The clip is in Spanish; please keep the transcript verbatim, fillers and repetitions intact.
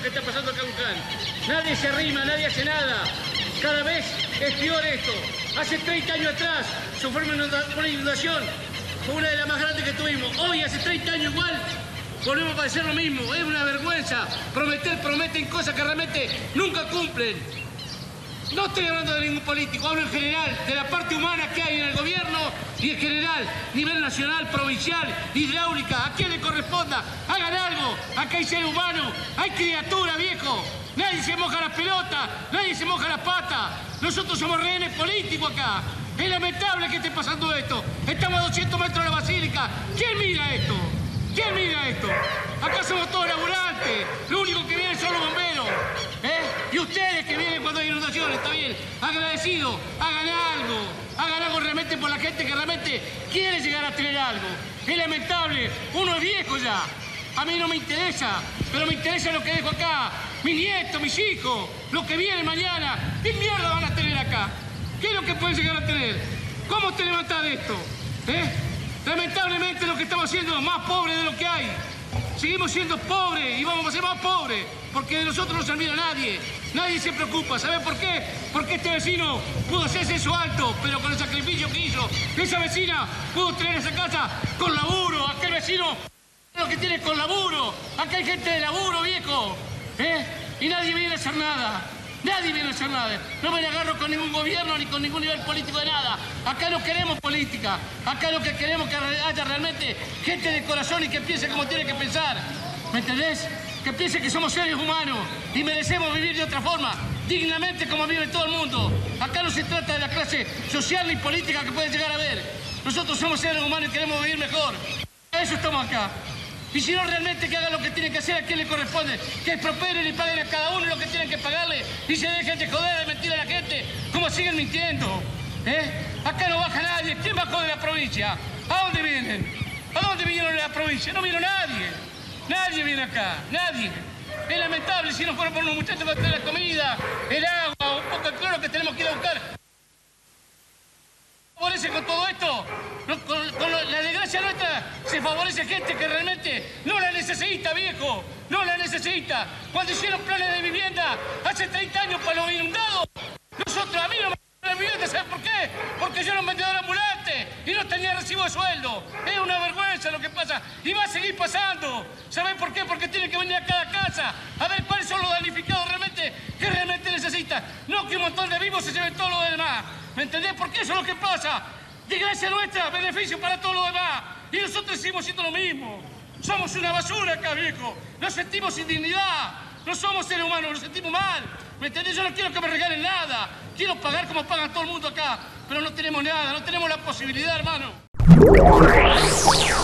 que está pasando acá en Luján. Nadie se arrima, nadie hace nada. Cada vez es peor esto. Hace treinta años atrás sufrimos una inundación, fue una de las más grandes que tuvimos. Hoy, hace treinta años igual, volvemos a padecer lo mismo. Es una vergüenza. Prometer, prometen cosas que realmente nunca cumplen. No estoy hablando de ningún político, hablo en general, de la parte humana que hay en el gobierno y en general, nivel nacional, provincial, hidráulica, a quien le corresponda, hagan algo. Acá hay ser humano, hay criatura, viejo. Nadie se moja las pelotas, nadie se moja las patas. Nosotros somos rehenes políticos acá. Es lamentable que esté pasando esto. Estamos a doscientos metros de la basílica. ¿Quién mira esto? ¿Quién mira esto? Acá somos todos laburantes. Lo único que vienen son los bomberos. ¿Eh? Y ustedes que vienen cuando hay inundaciones, está bien. Agradecidos, hagan algo. Hagan algo realmente por la gente que realmente quiere llegar a tener algo. Es lamentable. Uno es viejo ya. A mí no me interesa, pero me interesa lo que dejo acá. Mis nietos, mis hijos, los que vienen mañana. ¿Qué mierda van a tener acá? ¿Qué es lo que pueden llegar a tener? ¿Cómo te levantás de esto? ¿Eh? Lamentablemente lo que estamos haciendo es más pobre de lo que hay. Seguimos siendo pobres y vamos a ser más pobres porque de nosotros no se olvida nadie. Nadie se preocupa. ¿Sabe por qué? Porque este vecino pudo hacerse eso alto, pero con el sacrificio que hizo. Esa vecina pudo tener esa casa con laburo. Aquel vecino lo que tiene con laburo. Acá hay gente de laburo, viejo. ¿Eh? Y nadie viene a hacer nada. Nadie viene a hacer nada. No me agarro con ningún gobierno ni con ningún nivel político de nada. Acá no queremos política. Acá lo que queremos es que haya realmente gente de corazón y que piense como tiene que pensar. ¿Me entendés? Que piense que somos seres humanos y merecemos vivir de otra forma, dignamente como vive todo el mundo. Acá no se trata de la clase social ni política que pueden llegar a ver. Nosotros somos seres humanos y queremos vivir mejor. A eso estamos acá. Y si no, realmente que hagan lo que tienen que hacer, a quien le corresponde, que prosperen y paguen a cada uno lo que tienen que pagarle y se dejen de joder, de mentir a la gente, como siguen mintiendo. ¿Eh? Acá no baja nadie. ¿Quién bajó de la provincia? ¿A dónde vienen? ¿A dónde vinieron de la provincia? No vino nadie. Nadie viene acá, nadie. Es lamentable si no fueron por unos muchachos que traen la comida, el agua, un poco de cloro que tenemos que ir a buscar. ¿Favorece con todo esto? No, con, con la desgracia nuestra se favorece gente que realmente no la necesita, viejo. No la necesita. Cuando hicieron planes de vivienda hace treinta años para los inundados, nosotros, a mí no me la vivienda, ¿sabes por qué? Porque yo era un vendedor ambulante y no tenía recibo de sueldo. Es una vergüenza lo que pasa y va a seguir pasando. ¿Sabes por qué? Porque tienen que venir a cada casa a ver cuáles son los damnificados realmente que realmente necesitan. No que un montón de vivos se lleven todo lo demás. ¿Me entendés? Porque eso es lo que pasa. Desgracia nuestra, beneficio para todo lo demás. Y nosotros seguimos siendo lo mismo. Somos una basura acá, viejo. Nos sentimos sin dignidad. No somos seres humanos, nos sentimos mal. ¿Me entendés? Yo no quiero que me regalen nada. Quiero pagar como pagan todo el mundo acá. Pero no tenemos nada, no tenemos la posibilidad, hermano.